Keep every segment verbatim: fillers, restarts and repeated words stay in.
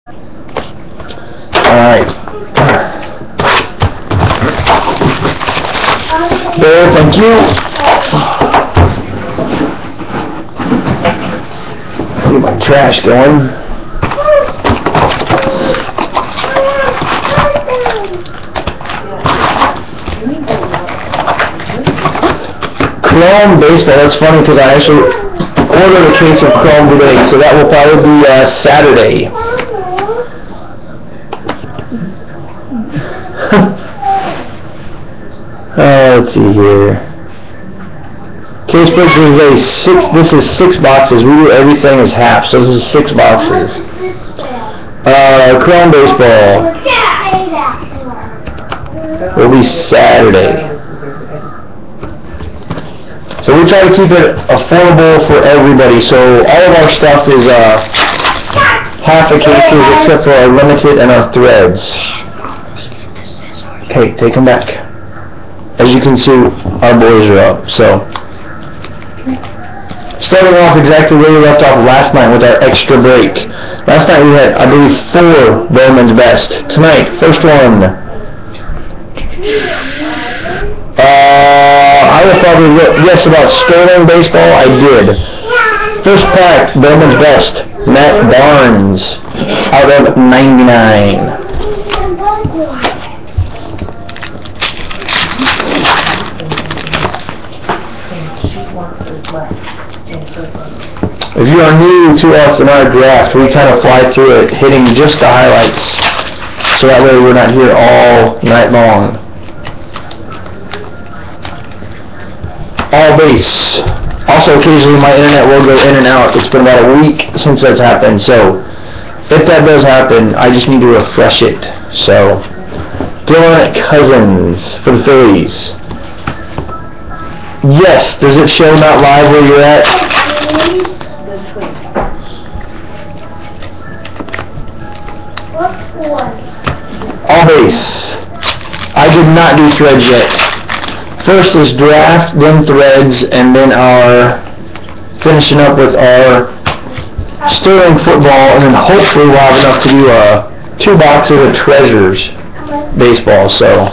Alright. There, thank you. Get my trash going. Chrome baseball, that's funny because I actually ordered a case of Chrome today, so that will probably be uh, Saturday. uh, let's see here. Case break is a six. This is six boxes. We do everything as half, so this is six boxes. Uh, Chrome baseball will be Saturday. So we try to keep it affordable for everybody. So all of our stuff is uh, half a cases except for our limited and our threads. Okay, take them back. As you can see, our boys are up. So starting off exactly where we left off last night with our extra break. Last night we had, I believe, four Bowman's Best. Tonight, first one. Uh, I will probably guess about Sterling baseball. I did. First pack, Bowman's Best, Matt Barnes, out of ninety-nine. If you are new to us in our draft, we kind of fly through it, hitting just the highlights, so that way we're not here all night long. All base. Also, occasionally my internet will go in and out. It's been about a week since that's happened, so if that does happen, I just need to refresh it. So, Dylan Cousins for the Phillies. Yes, does it show not live where you're at? All base. I did not do threads yet. First is draft, then threads, and then our finishing up with our Sterling football, and then hopefully we'll have enough to do uh, two boxes of treasures baseball. So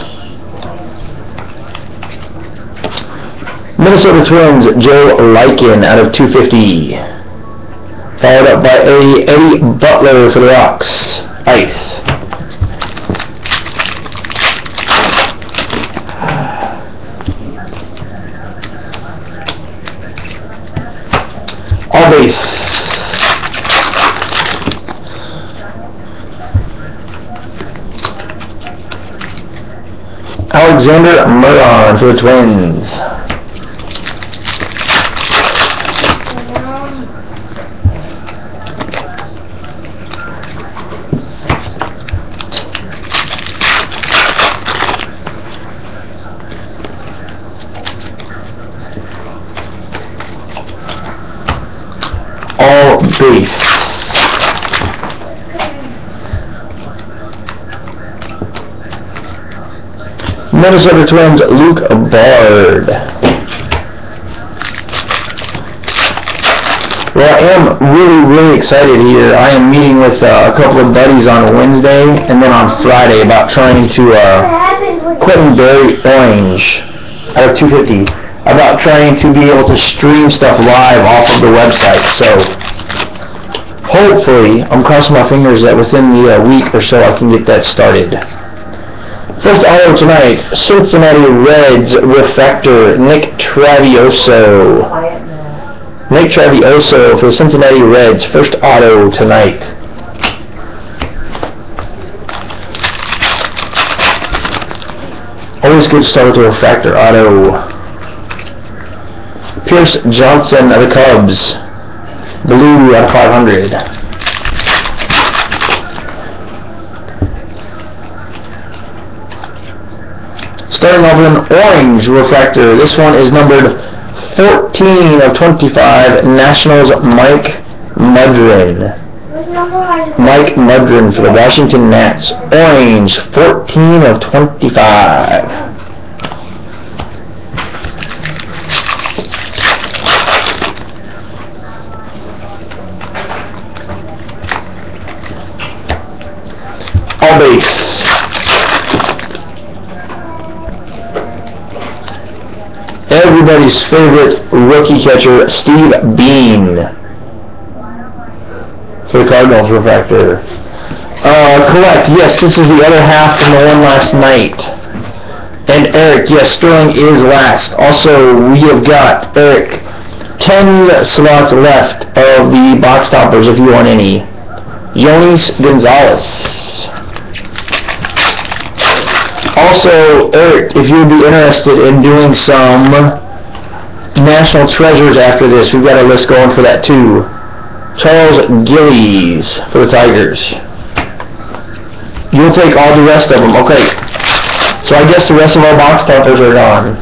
Minnesota Twins, Joe Lycan out of two fifty, followed up by a Eddie Butler for the Rocks, ice. All base. Alexander Murron for the Twins. All base. Minnesota Twins, Luke Bard. Well, I am really, really excited here. I am meeting with uh, a couple of buddies on Wednesday and then on Friday about trying to, uh, Quentin Berry Orange out of two fifty, about trying to be able to stream stuff live off of the website. So hopefully, I'm crossing my fingers that within the uh, week or so I can get that started. First auto tonight, Cincinnati Reds refractor, Nick Travioso. Nick Travioso for the Cincinnati Reds, first auto tonight. Always good start with a refractor auto. Pierce Johnson of the Cubs, blue out of five hundred. Starting off with an orange refractor. This one is numbered fourteen of twenty-five. Nationals, Mike Mudrin. Mike Mudrin for the Washington Nats. Orange, fourteen of twenty-five. all base. Everybody's favorite rookie catcher, Steve Bean, for the Cardinals refractor. Uh, collect, yes, this is the other half from the one last night. And Eric, yes, Sterling is last. Also, we have got, Eric, ten slots left of the box toppers if you want any. Yonis Gonzalez. Also, Eric, if you'd be interested in doing some National Treasures after this, we've got a list going for that too. Charles Gillies for the Tigers. You'll take all the rest of them. Okay. So I guess the rest of our box toppers are gone.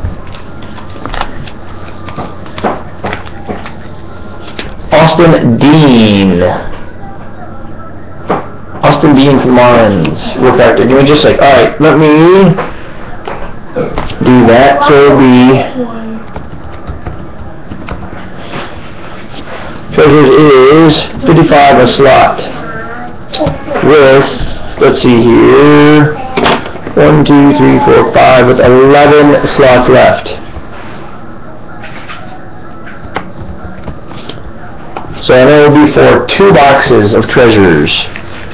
Austin Dean. Austin Dean from Marlins. Refractor. Give me just a sec. Alright, let me do that. So it'll be Treasures is fifty-five a slot. With, let's see here, one, two, three, four, five, with eleven slots left. So that will be for two boxes of Treasures.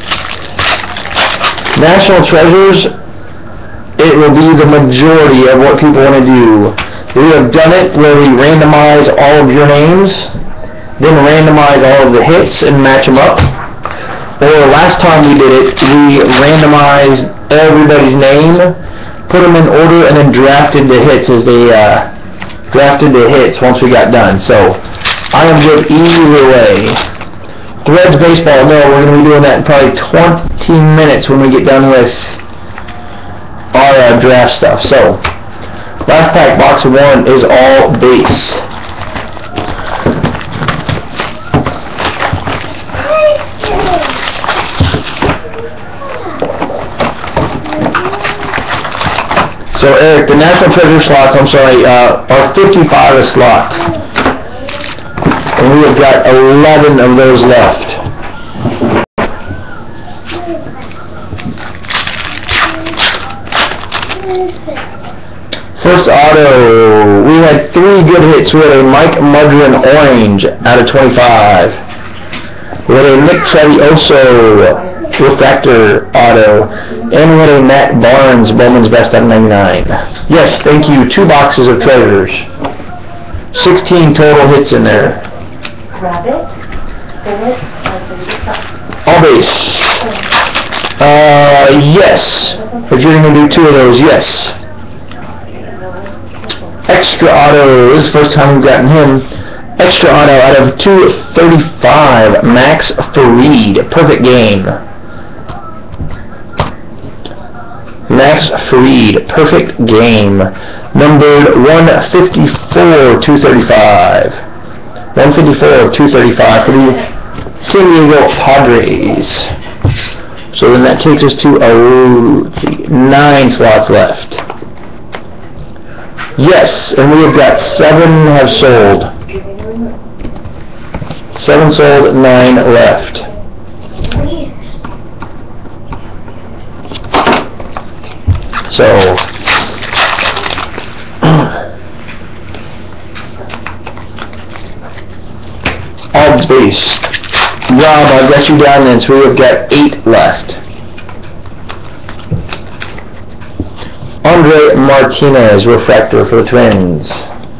National Treasures, it will be the majority of what people want to do. We have done it where we randomize all of your names, then randomize all of the hits and match them up. Or last time we did it, we randomized everybody's name, put them in order, and then drafted the hits as they uh, drafted the hits once we got done. So I am good either way. Threads baseball, no, we're going to be doing that in probably twenty minutes when we get done with our uh, draft stuff. So last pack, box of one, is all base. So Eric, the National Treasure slots, I'm sorry, uh, are fifty-five a slot. And we have got eleven of those left. First auto, we had three good hits. We had a Mike Mudrin orange out of twenty-five. We had a Nick Travioso refractor auto, and we had a Matt Barnes Bowman's Best out of ninety-nine. Yes, thank you. Two boxes of Treasures. sixteen total hits in there. All base. Uh, yes. If you're going to do two of those, yes. Extra auto. This is the first time we've gotten him. Extra auto out of two thirty-five. Max Farid. Perfect game. Max Farid. Perfect game. Numbered one fifty-four, two thirty-five. one fifty-four of two thirty-five for the San Diego Padres. So then that takes us to oh, nine slots left. Yes, and we have got seven have sold. Seven sold, nine left. So all base. Rob, I've got you down then, so we have got eight left. Andre Martinez, refractor for the Twins.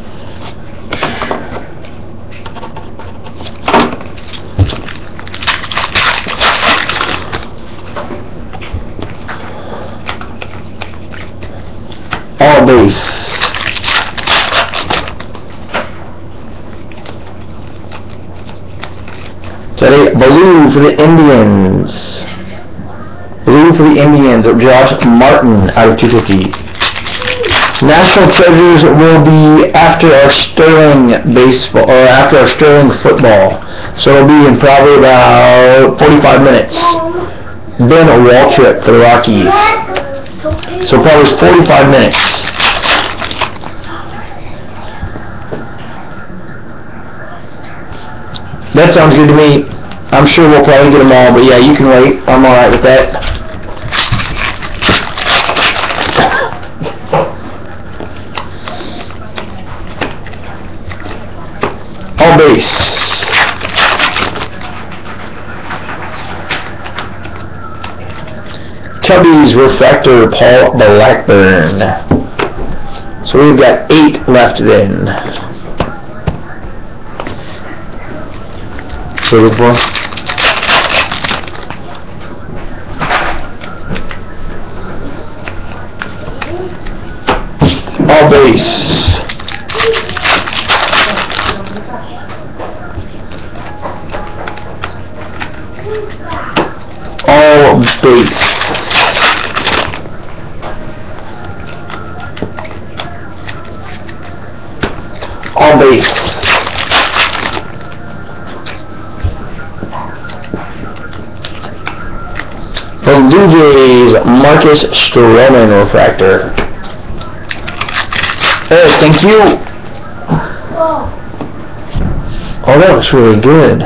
All base. Today, blue for the Indians. Blue for the Indians of Josh Martin out of two fifty. National Treasures will be after our Sterling baseball, or after our Sterling football. So it'll be in probably about forty-five minutes. Ben Waltrip for the Rockies. So probably forty-five minutes. That sounds good to me. I'm sure we'll probably get them all, but yeah, you can wait. I'm alright with that. base. Tubby's Refractor, Paul Blackburn. So we've got eight left then. Silver boy. All base. All base. All base. The Blue Jays, Marcus Stroman Refractor. Hey, thank you. Oh, that was really good.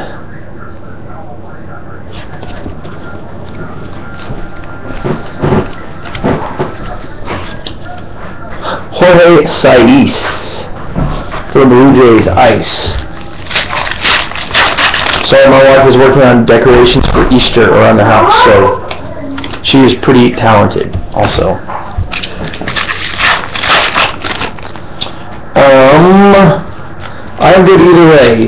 Jorge Saiz for the Blue Jays, ice. Sorry, my wife is working on decorations for Easter around the house, so she is pretty talented also. Um, I'm good either way.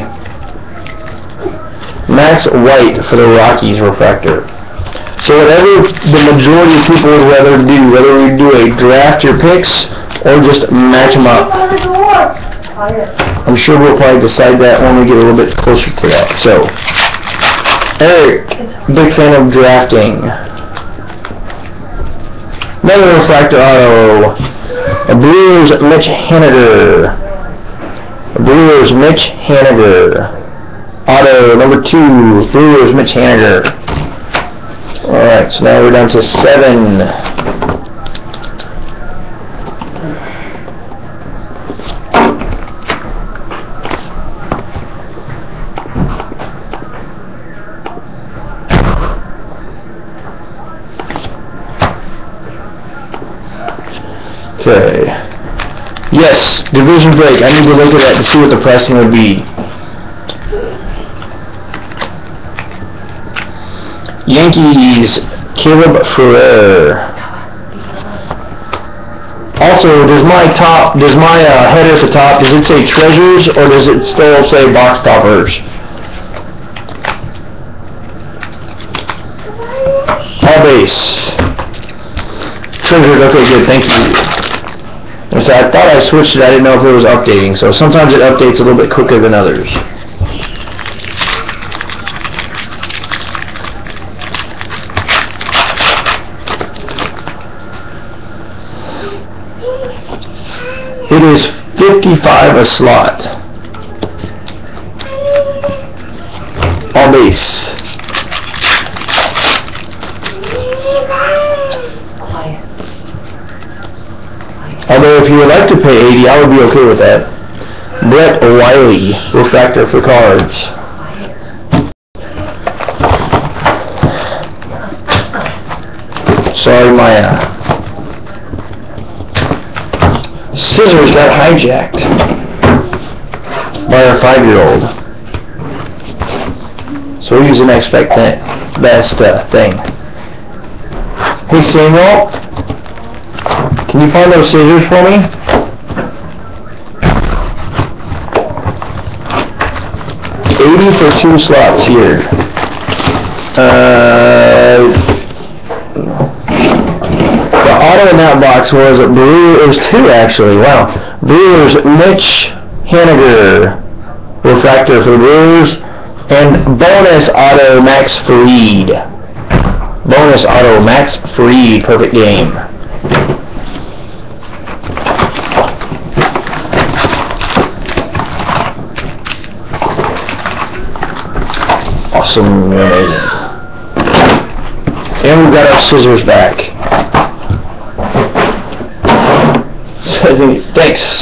Max White for the Rockies Refractor. So whatever the majority of people would rather do, whether we do a draft your picks or just match them up. I'm sure we'll probably decide that when we get a little bit closer to that. So, Eric, big fan of drafting. Another Refractor Auto. A Brewers Mitch Haniger. A Brewers Mitch Haniger. Auto number two. Brewers Mitch Haniger. Alright, so now we're down to seven. Okay. Yes, division break. I need to look at that to see what the pricing would be. Yankees, Caleb Ferrer. Also, does my top, does my uh, header at the top, does it say treasures or does it still say box toppers? All base. Treasures. Okay, good. Thank you. And so I thought I switched it. I didn't know if it was updating. So sometimes it updates a little bit quicker than others. It is fifty-five a slot. All base. Although if you would like to pay eighty, I would be okay with that. Brett Wiley, Refractor for cards. Sorry, my uh, scissors got hijacked by our five-year-old. So we're using the next best uh, thing. Hey Samuel, can you find those scissors for me? eighty for two slots here. Uh, the auto in that box was a Brewer. It was two actually. Wow. Brewers Mitch Haniger, Refractor for the Brewers, and bonus auto Max Fried. Bonus auto Max Fried, perfect game. Awesome, amazing. And we've got our scissors back. Thanks.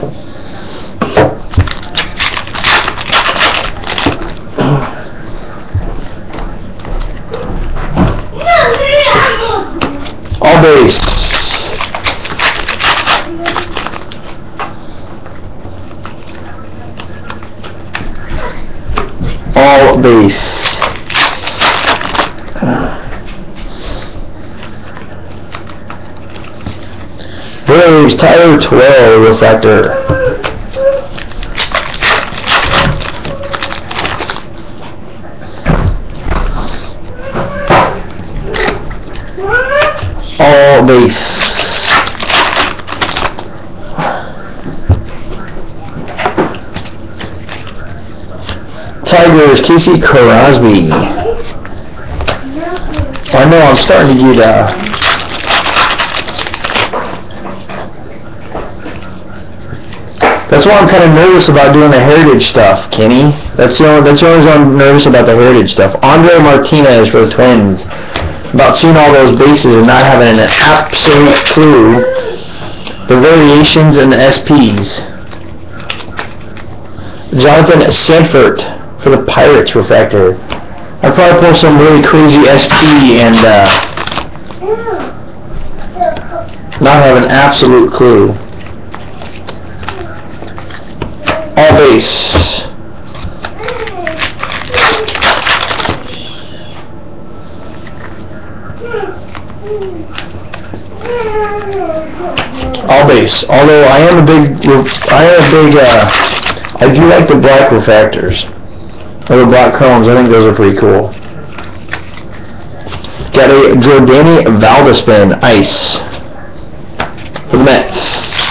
All base. base. Braves, Tyler twelve, refractor. All base. Tigers, Casey Crosby. I know I'm starting to get uh that's why I'm kind of nervous about doing the heritage stuff, Kenny. That's the only that's the only reason I'm nervous about the heritage stuff. Andre Martinez for the Twins. About seeing all those bases and not having an absolute clue the variations in the S Ps. Jonathan Sanford for the Pirates refractor. I'll probably pull some really crazy S P and uh, not have an absolute clue. All base. All base. Although I am a big, I am a big, uh, I do like the black refractors. Or the black chromes. I think those are pretty cool. Got a Jordani Valdespin ice for the Mets.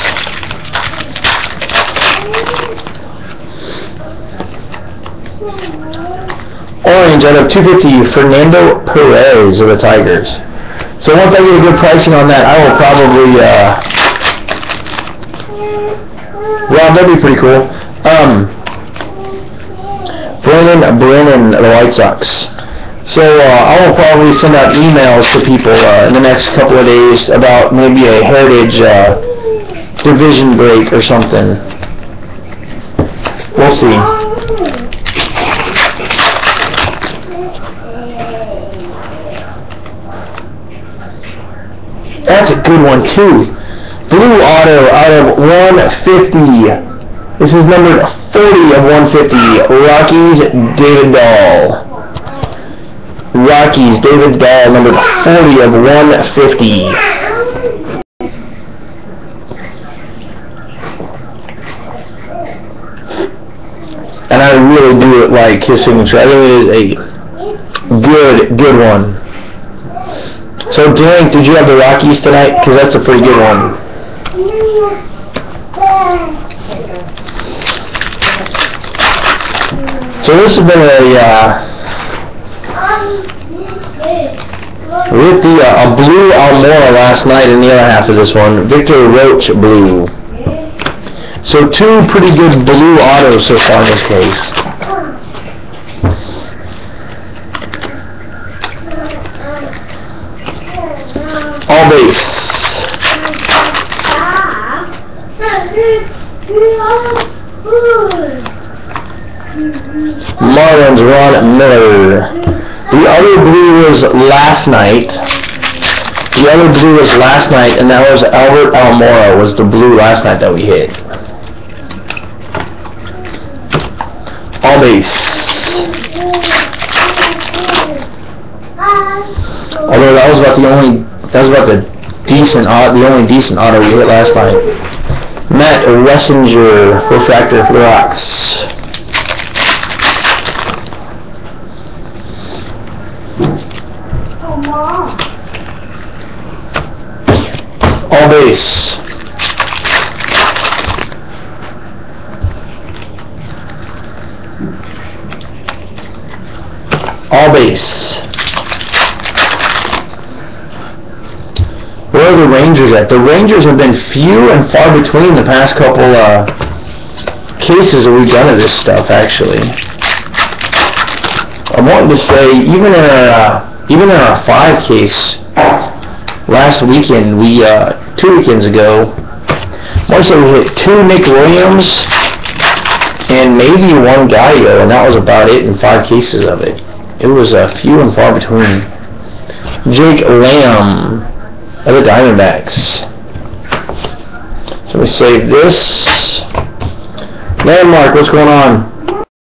Orange out of two fifty, Fernando Perez of the Tigers. So once I get a good pricing on that, I will probably, uh, well, that'd be pretty cool. Um, Brennan Brennan of the White Sox. So uh, I will probably send out emails to people uh, in the next couple of days about maybe a heritage uh, division break or something. We'll see. That's a good one too. Blue auto out of one fifty. This is numbered forty of one fifty. Rockies, David Dahl. Rockies, David Dahl, numbered forty of one fifty. And I really do like his signature. I think it is a good, good one. So, Derek, did you have the Rockies tonight? Because that's a pretty good one. So this has been a uh, with the uh, a blue Almora last night in the other half of this one. Victor Roach blue. So two pretty good blue autos so far in this case. All base. Marlins, Ron Miller. The other blue was last night. The other blue was last night, and that was Albert Almora was the blue last night that we hit. All base. Although that was about the only, that was about the decent, the only decent auto we hit last night. Matt Ressinger, refractor for the Rocks. All base. All base. Where are the Rangers at? The Rangers have been few and far between the past couple uh, cases that we've done of this stuff, actually. I'm wanting to say, even in our uh, even in our five case last weekend, we uh, two weekends ago, I want to say we hit two Nick Williams and maybe one Gallo, and that was about it in five cases of it. It was uh, few and far between. Jake Lamb of the Diamondbacks. So we save this. Landmark, what's going on?